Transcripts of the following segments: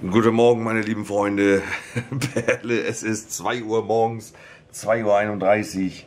Guten Morgen, meine lieben Freunde. Perle, es ist 2 Uhr morgens, 2:31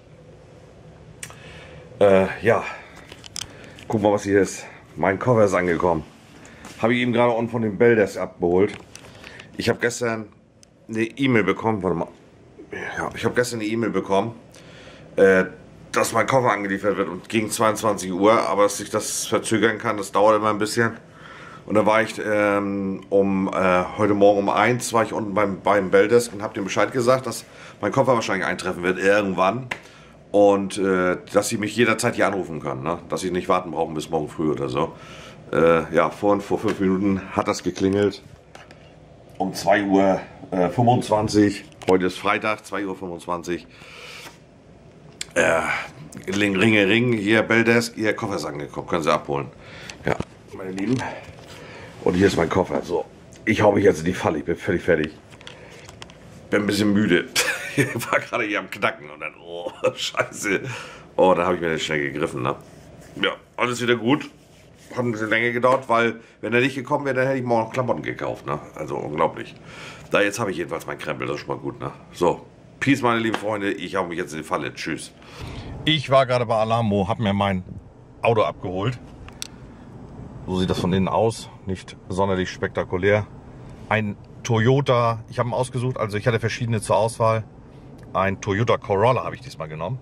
Uhr. Ja, guck mal, was hier ist. Mein Koffer ist angekommen. Habe ich eben gerade unten von dem Belldesk abgeholt. Ich habe gestern eine E-Mail bekommen. Warte mal. Ja, ich habe gestern eine E-Mail bekommen, dass mein Koffer angeliefert wird und gegen 22 Uhr, aber dass sich das verzögern kann, das dauert immer ein bisschen. Und da war ich heute Morgen um 1 war ich unten beim Belldesk und habe dem Bescheid gesagt, dass mein Koffer wahrscheinlich eintreffen wird irgendwann und dass sie mich jederzeit hier anrufen können, ne? Dass ich nicht warten brauchen bis morgen früh oder so. Ja, vor 5 Minuten hat das geklingelt um 2:25 Uhr. Heute ist Freitag, 2:25 Uhr. Ring, hier Belldesk, Ihr Koffer ist angekommen, können Sie abholen. Ja, meine Lieben. Und hier ist mein Koffer. So, ich hau mich jetzt in die Falle. Ich bin völlig fertig. Bin ein bisschen müde. Ich war gerade hier am Knacken und dann, oh, scheiße. Oh, da habe ich mir das schnell gegriffen, ne? Ja, alles wieder gut. Hat ein bisschen länger gedauert, weil, wenn er nicht gekommen wäre, dann hätte ich morgen noch Klamotten gekauft, ne? Also, unglaublich. Da, jetzt habe ich jedenfalls meinen Krempel. Das ist schon mal gut, ne? So, Peace, meine lieben Freunde. Ich hau mich jetzt in die Falle. Tschüss. Ich war gerade bei Alamo, habe mir mein Auto abgeholt. So sieht das von innen aus, nicht sonderlich spektakulär. Ein Toyota, ich habe ihn ausgesucht, also ich hatte verschiedene zur Auswahl. Ein Toyota Corolla habe ich diesmal genommen.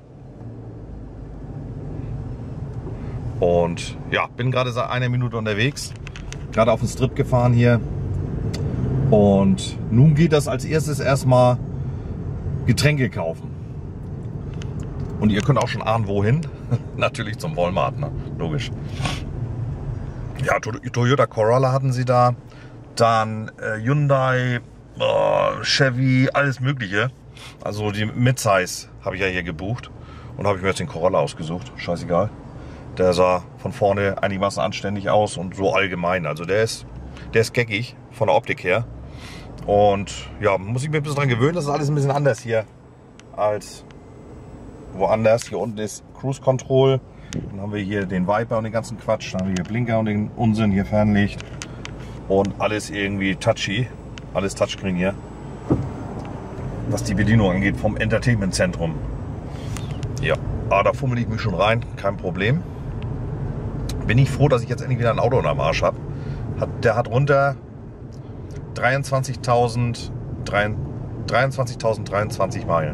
Und ja, bin gerade seit einer Minute unterwegs, gerade auf den Strip gefahren hier. Und nun geht das als erstes erstmal Getränke kaufen. Und ihr könnt auch schon ahnen, wohin. Natürlich zum Walmart, ne? Logisch. Ja, Toyota Corolla hatten sie da, dann Hyundai, Chevy, alles mögliche. Also die Midsize habe ich ja hier gebucht und habe ich mir jetzt den Corolla ausgesucht, scheißegal. Der sah von vorne einigermaßen anständig aus und so allgemein. Also der ist geckig von der Optik her. Und ja, muss ich mir ein bisschen dran gewöhnen, das ist alles ein bisschen anders hier als woanders. Hier unten ist Cruise Control. Dann haben wir hier den Viper und den ganzen Quatsch. Dann haben wir hier Blinker und den Unsinn, hier Fernlicht. Und alles irgendwie touchy. Alles Touchscreen hier. Was die Bedienung angeht vom Entertainment-Zentrum. Ja, aber da fummel ich mich schon rein. Kein Problem. Bin ich froh, dass ich jetzt endlich wieder ein Auto unterm Arsch habe. Der hat runter 23.023 Meilen.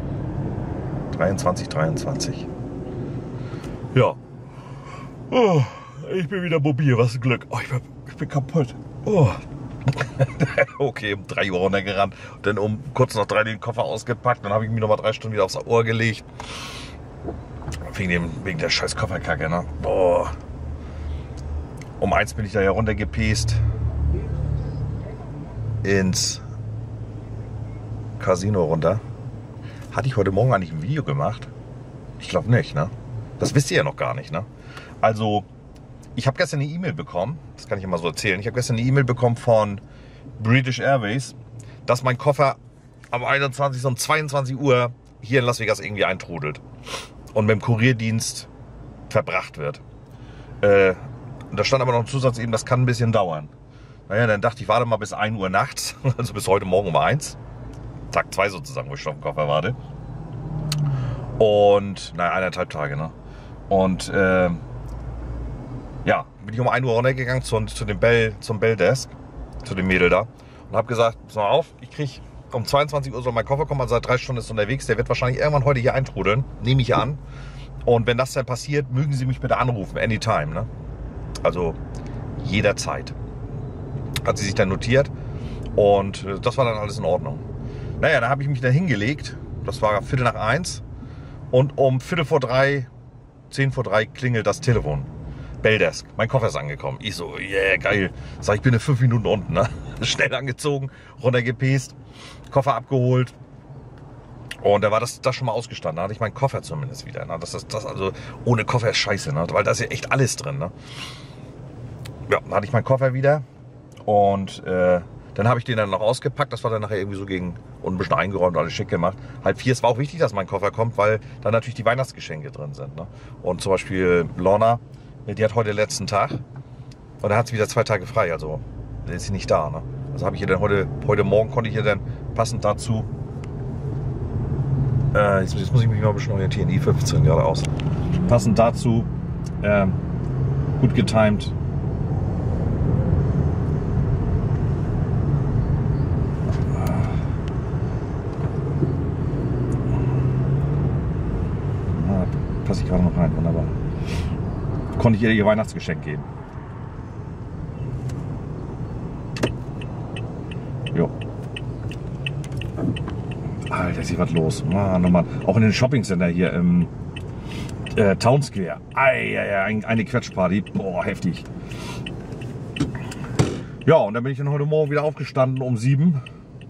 23. Ja. Oh, ich bin wieder mobil, was ein Glück. Oh, ich bin kaputt. Oh. Okay, um 3 Uhr runtergerannt. Dann um kurz nach 3 den Koffer ausgepackt. Dann habe ich mir noch mal 3 Stunden wieder aufs Ohr gelegt. Wegen der scheiß Kofferkacke, ne? Boah. Um 1 bin ich da ja runtergepäst. Ins Casino runter. Hatte ich heute Morgen eigentlich ein Video gemacht? Ich glaube nicht, ne? Das wisst ihr ja noch gar nicht, ne? Also, ich habe gestern eine E-Mail bekommen, das kann ich ja mal so erzählen. Ich habe gestern eine E-Mail bekommen von British Airways, dass mein Koffer am 21. um 22 Uhr hier in Las Vegas irgendwie eintrudelt und mit dem Kurierdienst verbracht wird. Da stand aber noch ein Zusatz eben, das kann ein bisschen dauern. Naja, dann dachte ich, warte mal bis 1 Uhr nachts, also bis heute Morgen um 1. Tag 2 sozusagen, wo ich schon auf dem Koffer warte. Und, naja, 1,5 Tage, ne? Und, ja, bin ich um 1 Uhr runtergegangen zum Belldesk, zu dem Mädel da. Und habe gesagt, pass mal auf, ich kriege um 22 Uhr soll mein Koffer kommen, also seit 3 Stunden ist unterwegs. Der wird wahrscheinlich irgendwann heute hier eintrudeln, nehme ich an. Und wenn das dann passiert, mögen Sie mich bitte anrufen, anytime, ne? Also, jederzeit. Hat sie sich dann notiert. Und das war dann alles in Ordnung. Naja, da habe ich mich dann hingelegt. Das war 1:15. Und um 2:45, 2:50 klingelt das Telefon. Belldesk, mein Koffer ist angekommen. Ich so, yeah, geil. Sag ich, bin in 5 Minuten unten, ne? Schnell angezogen, runtergepäst, Koffer abgeholt. Und da war das schon mal ausgestanden. Da hatte ich meinen Koffer zumindest wieder. Ne? Das also ohne Koffer ist scheiße, ne? Weil da ist ja echt alles drin. Ne? Ja, dann hatte ich meinen Koffer wieder. Und dann habe ich den dann noch ausgepackt. Das war dann nachher irgendwie so und ein bisschen eingeräumt, alles schick gemacht. 3:30. Es war auch wichtig, dass mein Koffer kommt, weil da natürlich die Weihnachtsgeschenke drin sind. Ne? Und zum Beispiel Lorna, die hat heute den letzten Tag. Und dann hat sie wieder 2 Tage frei. Also ist sie nicht da. Ne? Also habe ich hier dann heute Morgen konnte ich hier dann passend dazu. Jetzt muss ich mich mal ein bisschen orientieren. I15 geradeaus. Passend dazu gut getimed. Passe ich gerade noch rein, wunderbar. Konnte ich ihr Weihnachtsgeschenk geben. Jo. Alter, ist hier was los. Mann, oh Mann. Auch in den Shoppingcenter hier im Town Square. Eine Quetschparty. Boah, heftig. Ja, und dann bin ich dann heute Morgen wieder aufgestanden um 7.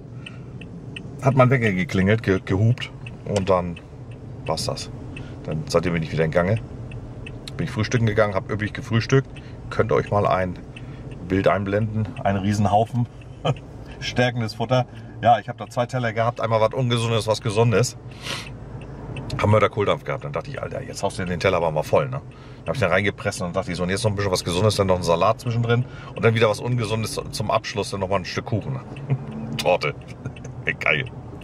Hat mein Wecker geklingelt, gehupt. Und dann war's das. Dann seitdem bin ich wieder in Gange. Bin ich frühstücken gegangen, habe üppig gefrühstückt. Könnt ihr euch mal ein Bild einblenden. Ein Riesenhaufen stärkendes Futter. Ja, ich habe da 2 Teller gehabt. Einmal was Ungesundes, was Gesundes. Haben wir da Kohldampf gehabt. Dann dachte ich, Alter, jetzt haust du den Teller aber mal voll. Ne? Dann habe ich den reingepresst und dann dachte ich so, und jetzt noch ein bisschen was Gesundes, dann noch ein Salat zwischendrin. Und dann wieder was Ungesundes zum Abschluss, dann noch mal ein Stück Kuchen. Ne? Torte. Geil.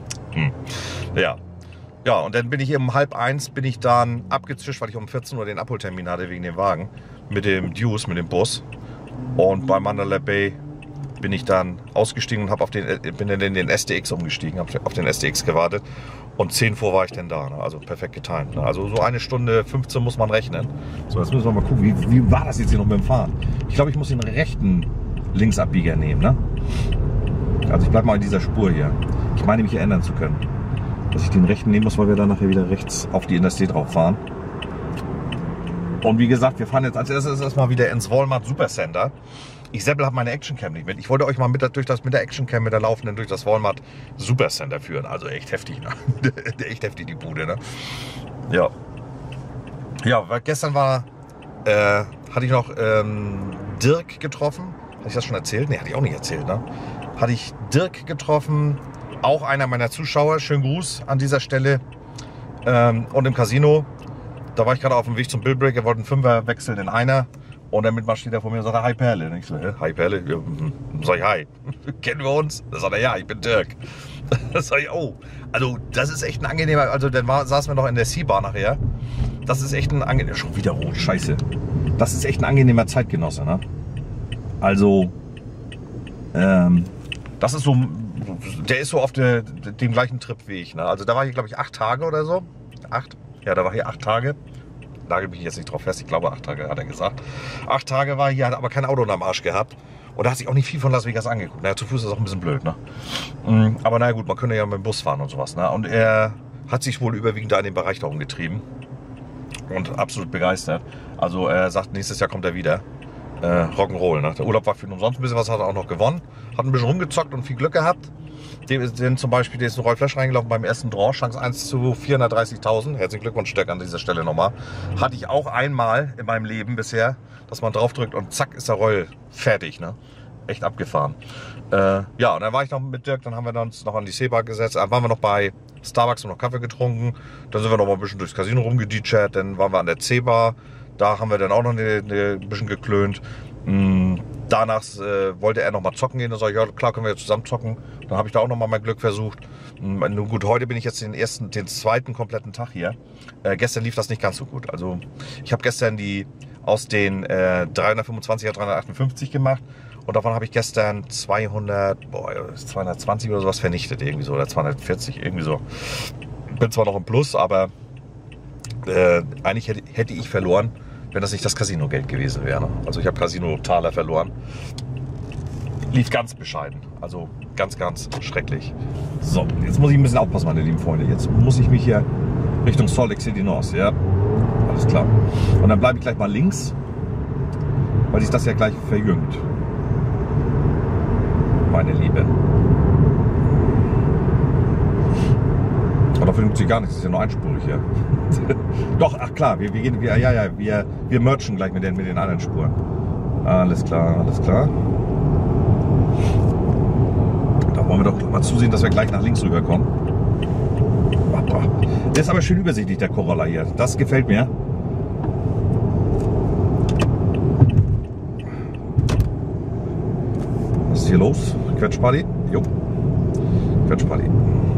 Ja. Ja, und dann bin ich um 12:30 bin ich dann abgezischt, weil ich um 14 Uhr den Abholtermin hatte wegen dem Wagen. Mit dem Deuce, mit dem Bus. Und bei Mandalay Bay bin ich dann ausgestiegen und bin dann in den STX umgestiegen, habe auf den STX gewartet. Und 10 vor war ich dann da. Ne? Also perfekt getimt. Ne? Also so 1 Stunde 15 muss man rechnen. So, jetzt müssen wir mal gucken, wie war das jetzt hier noch mit dem Fahren? Ich glaube, ich muss den rechten Linksabbieger nehmen. Ne? Also ich bleibe mal in dieser Spur hier. Ich meine, mich erinnern zu können, dass ich den rechten nehmen muss, weil wir dann nachher wieder rechts auf die Interstate drauf fahren. Und wie gesagt, wir fahren jetzt als erstes erstmal wieder ins Walmart Supercenter. Ich selber habe meine Actioncam nicht mit. Ich wollte euch mal mit der Actioncam, mit der laufenden, durch das Walmart Supercenter führen. Also echt heftig, ne? Echt heftig die Bude, ne? Ja. Ja, weil gestern hatte ich noch Dirk getroffen. Hatte ich das schon erzählt? Ne, hatte ich auch nicht erzählt, ne? Hatte ich Dirk getroffen, auch einer meiner Zuschauer. Schönen Gruß an dieser Stelle. Und im Casino, da war ich gerade auf dem Weg zum Billbreak. Er wollte einen Fünfer wechseln in einer. Und der Mitmann steht da vor mir und sagt, hi Perle. Und ich so, hi Perle? Ja, sag ich, hi. Kennen wir uns? Da sagt er, ja, ich bin Dirk. Da sag ich, oh. Also das ist echt ein angenehmer, also dann saßen wir noch in der C-Bar nachher. Das ist echt ein angenehmer, schon wieder rot, scheiße. Das ist echt ein angenehmer Zeitgenosse, ne? Also, das ist so, der ist so auf dem gleichen Trip wie ich, ne? Also da war ich, glaube ich, 8 Tage oder so. 8? Ja, da war ich 8 Tage. Nagel mich jetzt nicht drauf fest, ich glaube 8 Tage hat er gesagt. 8 Tage war hier, hat aber kein Auto unterm Arsch gehabt. Und da hat sich auch nicht viel von Las Vegas angeguckt. Naja, zu Fuß ist das auch ein bisschen blöd, ne? Aber naja gut, man könnte ja mit dem Bus fahren und sowas, ne? Und er hat sich wohl überwiegend da in den Bereich da umgetrieben. Und absolut begeistert. Also er sagt, nächstes Jahr kommt er wieder. Rock'n'Roll, ne? Der Urlaub war für ihn umsonst ein bisschen was, hat er auch noch gewonnen. Hat ein bisschen rumgezockt und viel Glück gehabt. Dem zum Beispiel, der ist ein Roy Flash reingelaufen beim ersten Draw, Chance 1 zu 430.000. Herzlichen Glückwunsch, Dirk, an dieser Stelle nochmal. Hatte ich auch einmal in meinem Leben bisher, dass man drauf drückt und zack ist der Roll fertig, ne? Echt abgefahren. Ja, und dann war ich noch mit Dirk, dann haben wir uns noch an die C-Bar gesetzt. Dann waren wir noch bei Starbucks und noch Kaffee getrunken. Dann sind wir noch mal ein bisschen durchs Casino rumgeditschert. Dann waren wir an der C-Bar. Da haben wir dann auch noch ein bisschen geklönt. Danach wollte er noch mal zocken gehen. Da sag ich, ja klar, können wir jetzt zusammen zocken. Dann habe ich da auch noch mal mein Glück versucht. Nun gut, heute bin ich jetzt den zweiten kompletten Tag hier. Gestern lief das nicht ganz so gut. Also ich habe gestern aus den 325er 358 gemacht. Und davon habe ich gestern 220 oder sowas vernichtet. Irgendwie so. Oder 240, irgendwie so. Bin zwar noch im Plus, aber eigentlich hätte ich verloren, wenn das nicht das Casino-Geld gewesen wäre. Also ich habe Casino-Taler verloren. Lief ganz bescheiden. Also ganz, ganz schrecklich. So, jetzt muss ich ein bisschen aufpassen, meine lieben Freunde. Jetzt muss ich mich hier Richtung Salt Lake City North. Ja, alles klar. Und dann bleibe ich gleich mal links, weil sich das ja gleich verjüngt. Meine Liebe. Aber dafür nutzt sie gar nichts, das ist ja nur einspurig hier. Doch, ach klar, wir merchen gleich mit den anderen Spuren. Alles klar, alles klar. Da wollen wir doch mal zusehen, dass wir gleich nach links rüberkommen. Der ist aber schön übersichtlich, der Corolla hier. Das gefällt mir. Was ist hier los? Quetschparty. Jo. Quetschparty.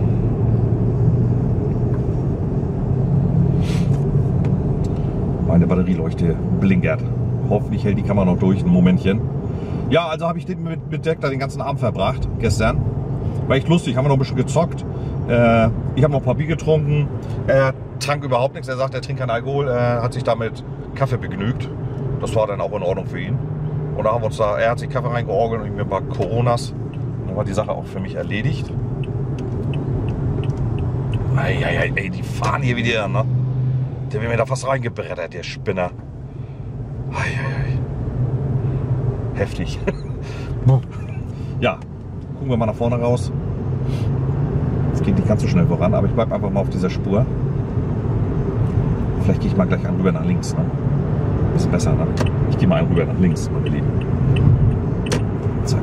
Meine Batterieleuchte blinkert. Hoffentlich hält die Kamera noch durch, ein Momentchen. Ja, also habe ich den mit Dirk da den ganzen Abend verbracht, gestern. War echt lustig, haben wir noch ein bisschen gezockt. Ich habe noch ein paar Bier getrunken. Er trank überhaupt nichts, er sagt, er trinkt keinen Alkohol. Er hat sich damit Kaffee begnügt. Das war dann auch in Ordnung für ihn. Und da haben wir uns er hat sich Kaffee reingeorgelt und ich mir ein paar Coronas. Und dann war die Sache auch für mich erledigt. Ey, die fahren hier wieder, ne? Der wird mir da fast reingebrettert, der Spinner. Heftig. Ja, gucken wir mal nach vorne raus. Es geht nicht ganz so schnell voran, aber ich bleibe einfach mal auf dieser Spur. Vielleicht gehe ich mal gleich einen rüber nach links. Ne? Ist besser, ne? Ich gehe mal einen rüber nach links, meine Lieben. Zack.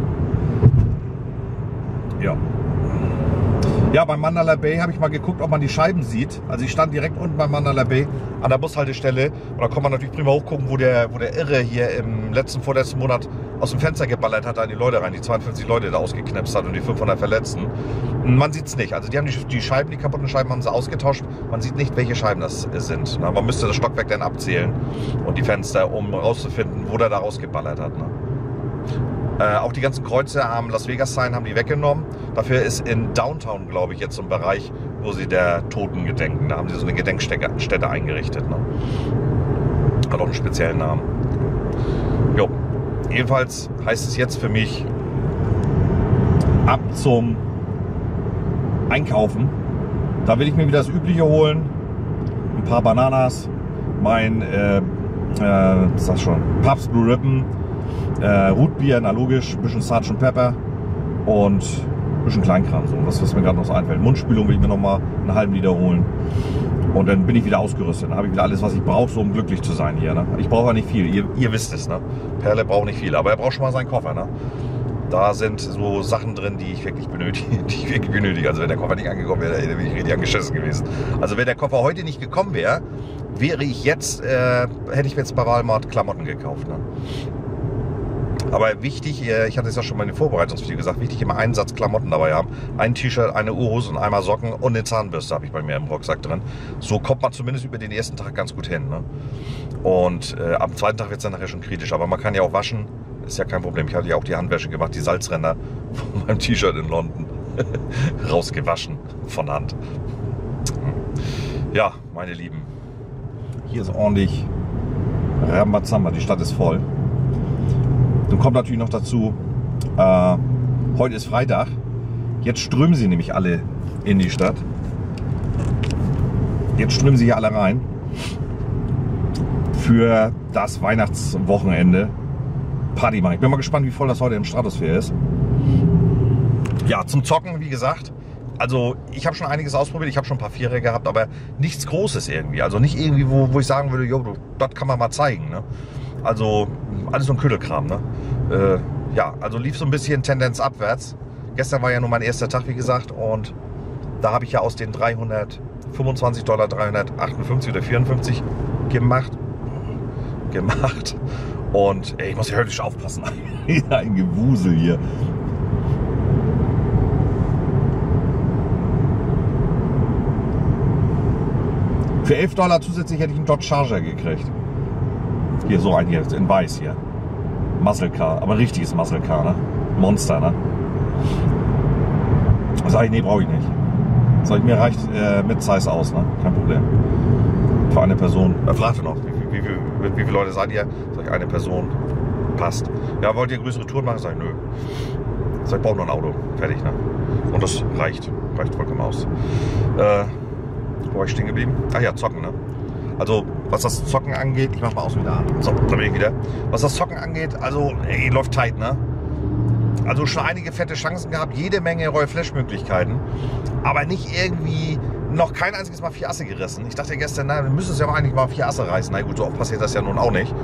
Ja. Ja, beim Mandalay Bay habe ich mal geguckt, ob man die Scheiben sieht. Also ich stand direkt unten beim Mandalay Bay an der Bushaltestelle. Und da kann man natürlich prima hochgucken, wo der Irre hier im vorletzten Monat aus dem Fenster geballert hat, da die Leute rein, die 52 Leute da ausgeknipst hat und die 500 Verletzten. Man sieht es nicht. Also die haben die Scheiben, die kaputten Scheiben haben sie ausgetauscht. Man sieht nicht, welche Scheiben das sind. Na, man müsste das Stockwerk dann abzählen und die Fenster, um rauszufinden, wo der da rausgeballert hat. Ne? Auch die ganzen Kreuze am Las Vegas Sign haben die weggenommen. Dafür ist in Downtown, glaube ich, jetzt so ein Bereich, wo sie der Toten gedenken. Da haben sie so eine Gedenkstätte eingerichtet. Ne? Hat auch einen speziellen Namen. Jo. Jedenfalls heißt es jetzt für mich ab zum Einkaufen. Da will ich mir wieder das Übliche holen. Ein paar Bananas, mein sag schon, Pabst Blue Ribbon, Rootbier, na logisch, ein bisschen Sgt. Pepper und ein bisschen Kleinkram, so was mir gerade noch so einfällt. Mundspülung will ich mir noch mal einen halben Liter holen und dann bin ich wieder ausgerüstet. Dann habe ich wieder alles, was ich brauche, so um glücklich zu sein hier. Ne? Ich brauche ja nicht viel, ihr wisst es. Ne? Perle braucht nicht viel, aber er braucht schon mal seinen Koffer. Ne? Da sind so Sachen drin, die ich wirklich benötige. Also wenn der Koffer nicht angekommen wäre, wäre ich richtig angeschissen gewesen. Also wenn der Koffer heute nicht gekommen wäre, hätte ich jetzt bei Walmart Klamotten gekauft. Ne? Aber wichtig, ich hatte es ja schon mal in den Vorbereitungsvideo gesagt, wichtig immer einen Satz Klamotten dabei haben. Ein T-Shirt, eine Urhose und einmal Socken und eine Zahnbürste habe ich bei mir im Rucksack drin. So kommt man zumindest über den ersten Tag ganz gut hin. Ne? Und am zweiten Tag wird es dann nachher schon kritisch. Aber man kann ja auch waschen, ist ja kein Problem. Ich hatte ja auch die Handwäsche gemacht, die Salzränder von meinem T-Shirt in London rausgewaschen von Hand. Ja, meine Lieben, hier ist ordentlich Rambazamba, die Stadt ist voll. Nun kommt natürlich noch dazu, heute ist Freitag, jetzt strömen sie nämlich alle in die Stadt. Jetzt strömen sie hier alle rein für das Weihnachtswochenende Party machen. Ich bin mal gespannt, wie voll das heute im Stratosphere ist. Ja, zum Zocken, wie gesagt, also ich habe schon einiges ausprobiert, ich habe schon ein paar Vierer gehabt, aber nichts Großes irgendwie. Also nicht irgendwie, wo ich sagen würde, jo, das kann man mal zeigen. Ne? Also alles so ein Ködelkram. Ne? Ja, also lief so ein bisschen Tendenz abwärts. Gestern war ja nur mein erster Tag, wie gesagt, und da habe ich ja aus den $325 358 oder 54 gemacht. Und ey, ich muss ja höllisch aufpassen. Ein Gewusel hier. Für $11 zusätzlich hätte ich einen Dodge Charger gekriegt. Hier, so ein hier, in weiß hier. Muscle Car, aber richtiges Muscle Car, ne? Monster, ne? Sag ich, nee, brauche ich nicht. Sag ich, mir reicht mit Size aus, ne? Kein Problem. Für eine Person. Er fragte noch, wie viele Leute seid ihr? Sag ich, eine Person. Passt. Ja, wollt ihr größere Touren machen? Sag ich, nö. Sag ich, brauche nur ein Auto. Fertig, ne? Und das reicht. Reicht vollkommen aus. Wo war ich stehen geblieben? Ach ja, zocken, ne? Also, was das Zocken angeht, ich mach mal aus wieder an. So, da bin ich wieder. Was das Zocken angeht, also, ey, läuft tight, ne? Also schon einige fette Chancen gehabt, jede Menge Royal Flash Möglichkeiten, aber nicht irgendwie, noch kein einziges Mal 4 Asse gerissen. Ich dachte gestern, na, wir müssen es ja eigentlich mal 4 Asse reißen. Na gut, so oft passiert das ja nun auch nicht.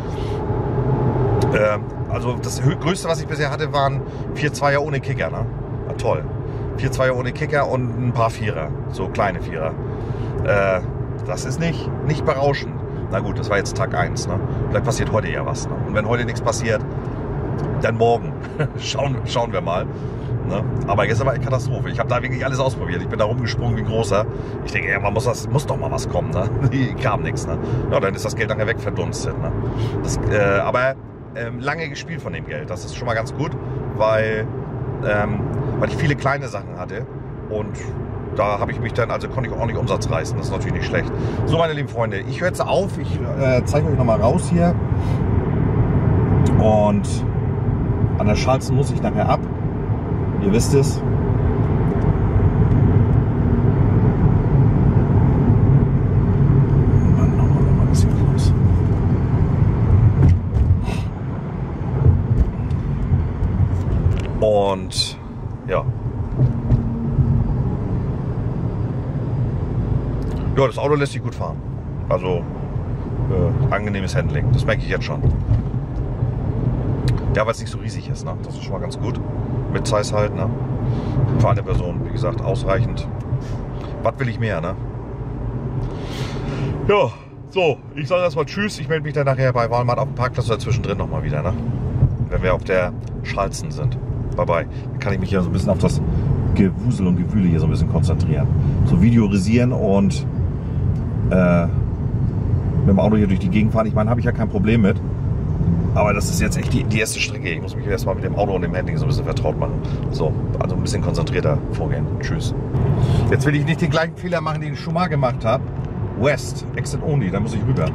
Also das Größte, was ich bisher hatte, waren 4 Zweier ohne Kicker, ne? Na, toll. 4 Zweier ohne Kicker und ein paar Vierer, so kleine Vierer. Das ist nicht berauschend. Na gut, das war jetzt Tag 1. Ne? Vielleicht passiert heute ja was. Ne? Und wenn heute nichts passiert, dann morgen. Schauen wir mal. Ne? Aber gestern war eine Katastrophe. Ich habe da wirklich alles ausprobiert. Ich bin da rumgesprungen wie ein Großer. Ich denke, ja, muss doch mal was kommen. Ne? Kam nichts. Ne? Ja, dann ist das Geld nachher wegverdunstet. Ne? Aber lange gespielt von dem Geld. Das ist schon mal ganz gut, weil ich viele kleine Sachen hatte. Und da habe ich mich dann, also konnte ich ordentlich Umsatz reißen. Das ist natürlich nicht schlecht. So, meine lieben Freunde, ich höre jetzt auf. Ich zeige euch nochmal raus hier. Und an der Schalzen muss ich nachher ab. Ihr wisst es. Mann, nochmal was hier los. Und ja. Ja, das Auto lässt sich gut fahren. Also angenehmes Handling. Das merke ich jetzt schon. Ja, weil es nicht so riesig ist. Ne? Das ist schon mal ganz gut. Mit Size halt, ne? Für eine Person, wie gesagt, ausreichend. Was will ich mehr, ne? Ja, so, ich sage erstmal Tschüss. Ich melde mich dann nachher bei Walmart auf dem Parkplatz oder zwischendrin nochmal wieder, ne? Wenn wir auf der Schalzen sind. Bye bye. Dann kann ich mich ja so ein bisschen auf das Gewusel und Gewühle hier so ein bisschen konzentrieren. So videorisieren und mit dem Auto hier durch die Gegend fahren. Ich meine, habe ich ja kein Problem mit. Aber das ist jetzt echt die erste Strecke. Ich muss mich erstmal mit dem Auto und dem Handling so ein bisschen vertraut machen. So, also ein bisschen konzentrierter vorgehen. Tschüss. Jetzt will ich nicht den gleichen Fehler machen, den ich schon mal gemacht habe. West, Exit Only, da muss ich rüber.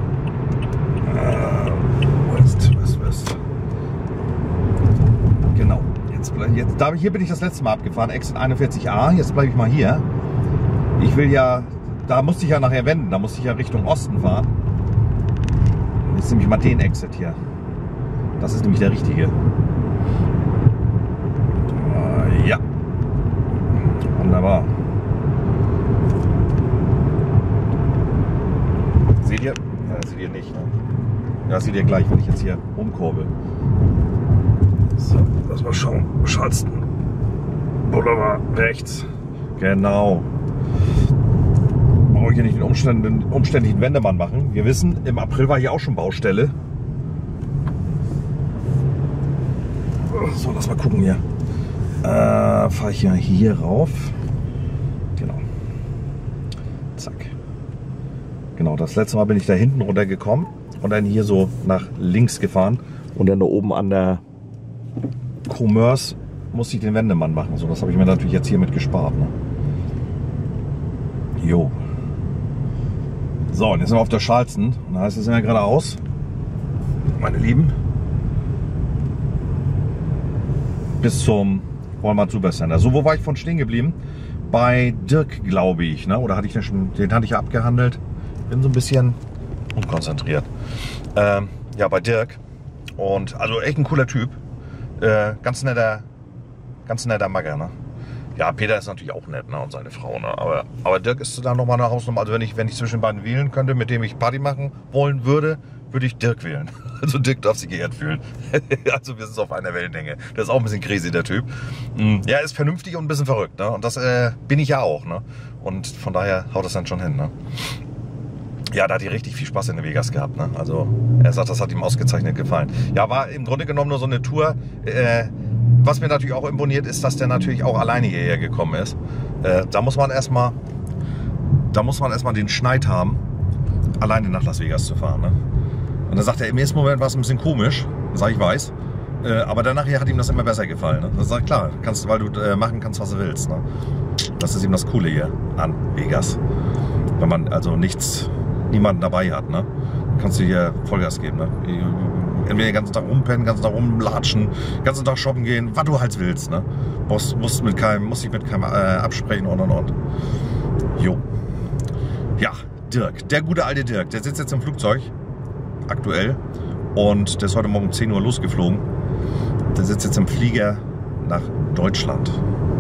West. Genau. Hier bin ich das letzte Mal abgefahren. Exit 41a. Jetzt bleibe ich mal hier. Ich will ja, da musste ich ja nachher wenden. Da musste ich ja Richtung Osten fahren. Jetzt nehme ich mal den Exit hier. Das ist nämlich der richtige. Ja. Wunderbar. Seht ihr? Ja, das seht ihr nicht. Ne? Ja, das seht ihr gleich, wenn ich jetzt hier umkurbel. So, lass mal schauen. Schalzen. Wunderbar. Rechts. Genau. Brauche ich hier nicht den umständlichen Wendemann machen. Wir wissen, im April war hier auch schon Baustelle. So, lass mal gucken hier. Fahre ich ja hier rauf. Genau. Zack. Genau, das letzte Mal bin ich da hinten runter gekommen und dann hier so nach links gefahren. Und dann da oben an der Commerce musste ich den Wendemann machen. So, das habe ich mir natürlich jetzt hiermit gespart. Ne? Jo. So, und jetzt sind wir auf der Schalzen. Und da heißt es ja geradeaus. Meine Lieben. Bis zum Walmart Supercenter. So, wo war ich von stehen geblieben? Bei Dirk, glaube ich. Ne? Oder hatte ich den hatte ich ja abgehandelt. Bin so ein bisschen unkonzentriert. Ja, bei Dirk. Und also echt ein cooler Typ. Ganz netter Magger. Ne? Ja, Peter ist natürlich auch nett, ne? Und seine Frau. Ne? Aber Dirk ist da nochmal eine Hausnummer. Also wenn ich zwischen beiden wählen könnte, mit dem ich Party machen wollen würde, würde ich Dirk wählen. Also Dirk darf sich geehrt fühlen. Also wir sind auf einer Wellenlänge. Der ist auch ein bisschen crazy, der Typ. Ja, ist vernünftig und ein bisschen verrückt. Ne? Und das bin ich ja auch. Ne? Und von daher haut das dann schon hin. Ne? Ja, da hat er richtig viel Spaß in Vegas gehabt. Ne? Also er sagt, das hat ihm ausgezeichnet gefallen. Ja, war im Grunde genommen nur so eine Tour. Was mir natürlich auch imponiert, ist, dass der natürlich auch alleine hierher gekommen ist. Da muss man erstmal den Schneid haben, alleine nach Las Vegas zu fahren. Ne? Und dann sagt er, im ersten Moment war es ein bisschen komisch, sag ich weiß, aber danach hat ihm das immer besser gefallen. Ne? Das sagt klar, weil du machen kannst, was du willst. Ne? Das ist eben das Coole hier an Vegas. Wenn man also niemanden dabei hat, ne? Kannst du hier Vollgas geben. Ne? Entweder den ganzen Tag rumpennen, den ganzen Tag rumlatschen, den ganzen Tag shoppen gehen, was du halt willst. Ne? Musst dich mit keinem absprechen und. Jo. Ja, Dirk, der gute alte Dirk, der sitzt jetzt im Flugzeug, aktuell, und der ist heute Morgen um 10 Uhr losgeflogen. Der sitzt jetzt im Flieger nach Deutschland.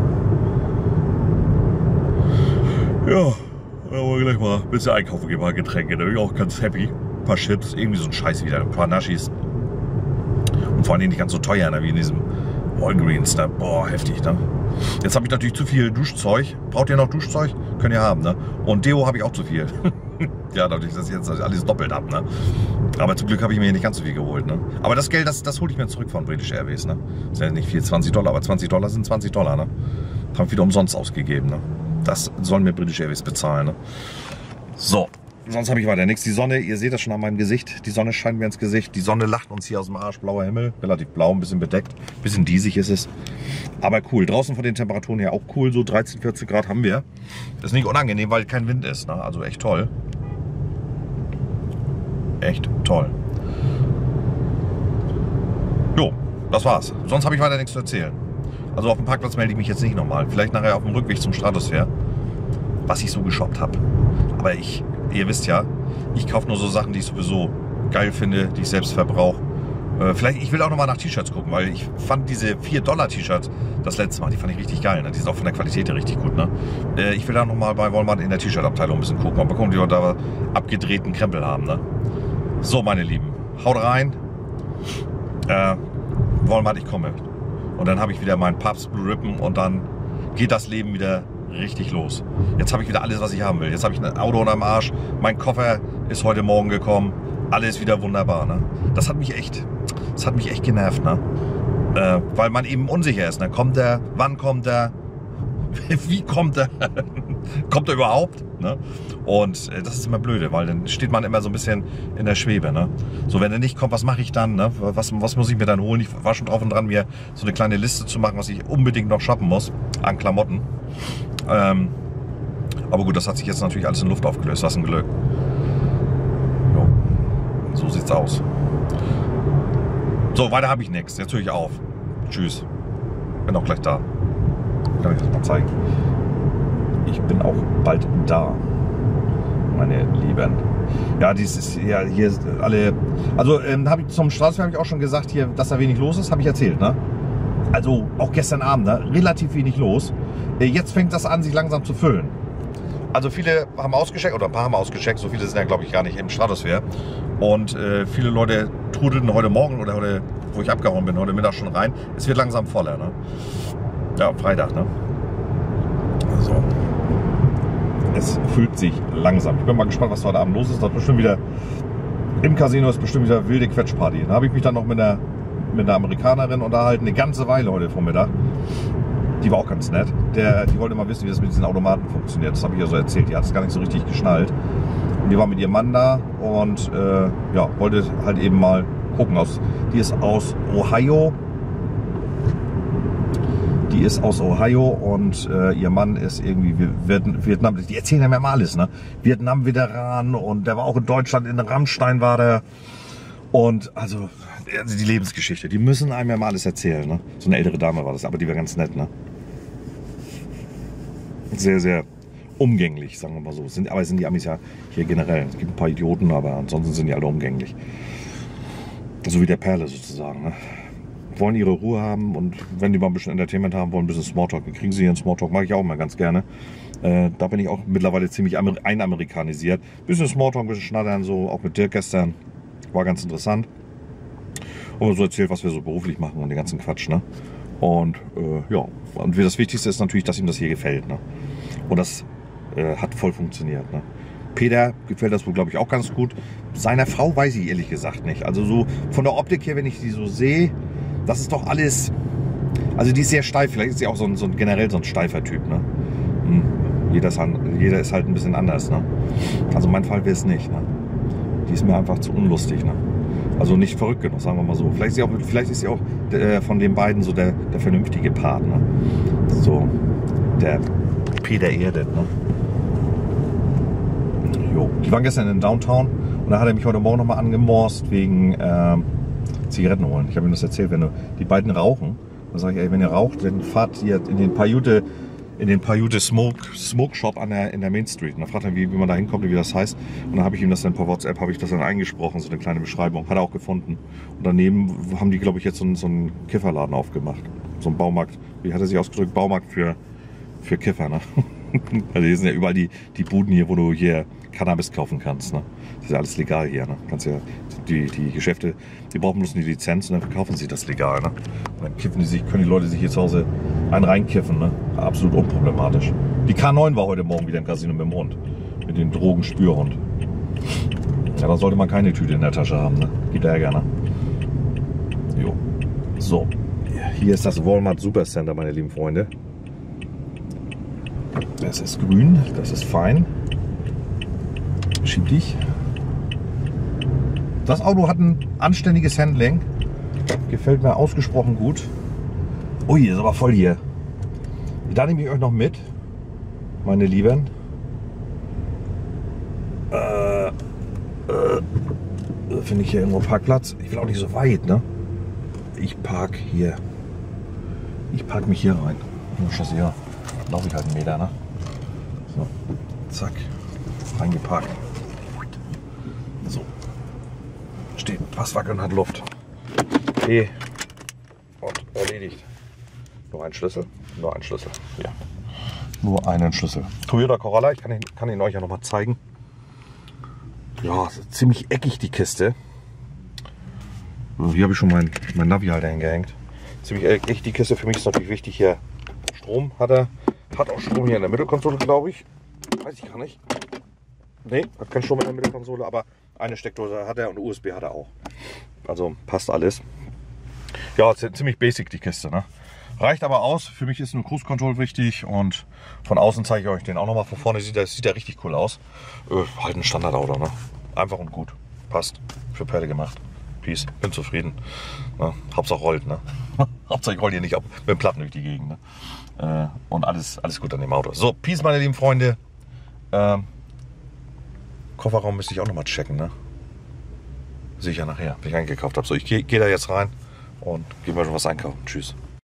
Ja, da wollen wir gleich mal ein bisschen einkaufen gehen, mal Getränke, da bin ich auch ganz happy. Ein paar Chips, irgendwie so ein Scheiß wieder, ein paar Naschis. Und vor allem nicht ganz so teuer, ne, wie in diesem Walgreens da. Boah, heftig, ne? Jetzt habe ich natürlich zu viel Duschzeug. Braucht ihr noch Duschzeug? Könnt ihr haben, ne? Und Deo habe ich auch zu viel. Ja, dadurch, dass ich jetzt alles doppelt habe, ne? Aber zum Glück habe ich mir hier nicht ganz so viel geholt, ne? Aber das Geld, das hole ich mir zurück von British Airways, ne? Das sind ja nicht viel, $20, aber $20 sind $20, ne? Haben wieder umsonst ausgegeben, ne? Das sollen mir British Airways bezahlen, ne? So, sonst habe ich weiter nichts. Die Sonne, ihr seht das schon an meinem Gesicht, die Sonne scheint mir ins Gesicht. Die Sonne lacht uns hier aus dem Arsch, blauer Himmel, relativ blau, ein bisschen bedeckt, ein bisschen diesig ist es. Aber cool, draußen von den Temperaturen her auch cool, so 13, 14 Grad haben wir. Das ist nicht unangenehm, weil kein Wind ist, ne? Also echt toll. Echt toll. Jo, das war's. Sonst habe ich weiter nichts zu erzählen. Also auf dem Parkplatz melde ich mich jetzt nicht nochmal. Vielleicht nachher auf dem Rückweg zum Stratosphere, was ich so geshoppt habe. Aber ihr wisst ja, ich kaufe nur so Sachen, die ich sowieso geil finde, die ich selbst verbrauche. Ich will auch nochmal nach T-Shirts gucken, weil ich fand diese $4 T-Shirts das letzte Mal, die fand ich richtig geil. Ne? Die sind auch von der Qualität her richtig gut. Ne? Ich will da nochmal bei Walmart in der T-Shirt-Abteilung ein bisschen gucken, ob wir da abgedrehten Krempel haben. Ne? So, meine Lieben, haut rein. Walmart, ich komme. Und dann habe ich wieder meinen Pabst Blue Ribbon und dann geht das Leben wieder richtig los. Jetzt habe ich wieder alles, was ich haben will. Jetzt habe ich ein Auto unterm Arsch. Mein Koffer ist heute Morgen gekommen. Alles wieder wunderbar. Ne? Das hat mich echt genervt. Ne? Weil man eben unsicher ist. Ne? Kommt er? Wann kommt er? Wie kommt er? Kommt er überhaupt? Ne? Und das ist immer blöde, weil dann steht man immer so ein bisschen in der Schwebe. Ne? So, wenn er nicht kommt, was mache ich dann? Ne? Was muss ich mir dann holen? Ich war schon drauf und dran, mir so eine kleine Liste zu machen, was ich unbedingt noch shoppen muss an Klamotten. Aber gut, das hat sich jetzt natürlich alles in Luft aufgelöst. Was ein Glück. Jo. So sieht's aus. So, weiter habe ich nichts. Jetzt höre ich auf. Tschüss. Bin auch gleich da. Kann ich das mal zeigen? Ich bin auch bald da, meine Lieben. Ja, hier ist alle. Also habe ich zum Straßenverkehr habe ich auch schon gesagt, hier, dass da wenig los ist, habe ich erzählt, ne? Also auch gestern Abend, ne? Relativ wenig los. Jetzt fängt das an, sich langsam zu füllen. Also viele haben ausgecheckt, oder ein paar haben ausgecheckt, so viele sind ja glaube ich gar nicht im Stratosphere. Und viele Leute trudelten heute Morgen oder heute, wo ich abgehauen bin, heute Mittag schon rein. Es wird langsam voller, ne? Ja, Freitag, ne? So. Es füllt sich langsam. Ich bin mal gespannt, was heute Abend los ist. Das ist bestimmt wieder im Casino, ist bestimmt wieder wilde Quetschparty. Da habe ich mich dann noch mit einer Amerikanerin unterhalten, eine ganze Weile heute Vormittag. Die war auch ganz nett. Die wollte mal wissen, wie das mit diesen Automaten funktioniert. Das habe ich ja so erzählt. Die hat es gar nicht so richtig geschnallt. Und die war mit ihrem Mann da und ja, wollte halt eben mal gucken. Die ist aus Ohio. Die ist aus Ohio und ihr Mann ist irgendwie Vietnam. Die erzählen ja mir mal alles, ne? Vietnam-Veteran und der war auch in Deutschland, in Rammstein war der. Und also die Lebensgeschichte, die müssen einem ja mal alles erzählen, ne? So eine ältere Dame war das, aber die war ganz nett, ne? Sehr, sehr umgänglich, sagen wir mal so. Aber sind die Amis ja hier generell. Es gibt ein paar Idioten, aber ansonsten sind die alle umgänglich. So wie der Perle sozusagen, ne? Wollen ihre Ruhe haben und wenn die mal ein bisschen Entertainment haben wollen, ein bisschen Smalltalk, dann kriegen sie ihren Smalltalk, mag ich auch mal ganz gerne. Da bin ich auch mittlerweile ziemlich einamerikanisiert. Bisschen Smalltalk, ein bisschen Schnattern, so auch mit Dirk gestern, war ganz interessant. Und so erzählt, was wir so beruflich machen und den ganzen Quatsch, ne? Und ja, und das Wichtigste ist natürlich, dass ihm das hier gefällt, ne? Und das hat voll funktioniert, ne? Peter gefällt das wohl, glaube ich, auch ganz gut. Seiner Frau weiß ich ehrlich gesagt nicht. Also so von der Optik her, wenn ich die so sehe, das ist doch alles, also die ist sehr steif, vielleicht ist sie auch generell so ein steifer Typ, ne? Jeder ist halt ein bisschen anders, ne? Also mein Fall wäre es nicht, ne? Die ist mir einfach zu unlustig, ne? Also nicht verrückt genug, sagen wir mal so. Vielleicht ist sie auch von den beiden so der vernünftige Part, ne? So, der Peter Erdet, ne? Jo. Die waren gestern in Downtown und da hat er mich heute Morgen nochmal angemorst wegen Zigaretten holen. Ich habe ihm das erzählt, wenn die beiden rauchen, dann sage ich, ey, wenn ihr raucht, dann fahrt ihr in den Paiute Smoke Shop in der Main Street. Und dann fragt er, wie man da hinkommt und wie das heißt. Und dann habe ich ihm das dann per WhatsApp eingesprochen, so eine kleine Beschreibung. Hat er auch gefunden. Und daneben haben die, glaube ich, jetzt so einen Kifferladen aufgemacht. So einen Baumarkt. Wie hat er sich ausgedrückt? Baumarkt für Kiffer, ne? Also hier sind ja überall die Buden hier, wo du hier Cannabis kaufen kannst. Ne? Das ist ja alles legal hier. Ne? Kannst ja, die Geschäfte, die brauchen bloß eine Lizenz und dann verkaufen sie das legal. Ne? Und dann können die Leute sich hier zu Hause einen reinkiffen. Ne? Absolut unproblematisch. Die K9 war heute Morgen wieder im Casino mit dem Hund. Mit dem Drogenspürhund. Ja, da sollte man keine Tüte in der Tasche haben. Ne? Gibt Ärger, ne? Jo. So. Hier ist das Walmart Supercenter, meine lieben Freunde. Das ist grün, das ist fein. Schieb dich. Das Auto hat ein anständiges Handling. Gefällt mir ausgesprochen gut. Ui, ist aber voll hier. Da nehme ich euch noch mit, meine Lieben. Finde ich hier irgendwo Parkplatz. Ich will auch nicht so weit, ne? Ich park hier. Ich park mich hier rein. Ja, laufe ich halt einen Meter, ne? So, zack, reingeparkt. So, steht, Passwackeln hat Luft. Okay, und erledigt. Nur ein Schlüssel, nur ein Schlüssel. Ja, nur einen Schlüssel. Toyota Corolla, ich kann ihn euch ja noch mal zeigen. Ja, ziemlich eckig die Kiste. Hier habe ich schon mein Navi-Halter hingehängt. Ziemlich eckig die Kiste. Für mich ist natürlich wichtig hier Strom hat er. Hat auch Strom hier in der Mittelkonsole, glaube ich. Weiß ich gar nicht. Ne, hat keinen Strom in der Mittelkonsole, aber eine Steckdose hat er und USB hat er auch. Also passt alles. Ja, ziemlich basic die Kiste, ne? Reicht aber aus. Für mich ist nur Cruise Control wichtig und von außen zeige ich euch den auch nochmal. Von vorne sieht der richtig cool aus. Halt ein Standardauto, ne? Einfach und gut. Passt. Für Perle gemacht. Peace. Bin zufrieden. Ne? Hauptsache rollt, ne? Hauptsache ich roll hier nicht ab mit dem Platten durch die Gegend, ne? Und alles gut an dem Auto. So, Peace, meine lieben Freunde. Kofferraum müsste ich auch nochmal checken, ne? Sehe ich ja nachher, wenn ich eingekauft habe. So, ich gehe da jetzt rein und gehe mal schon was einkaufen. Tschüss.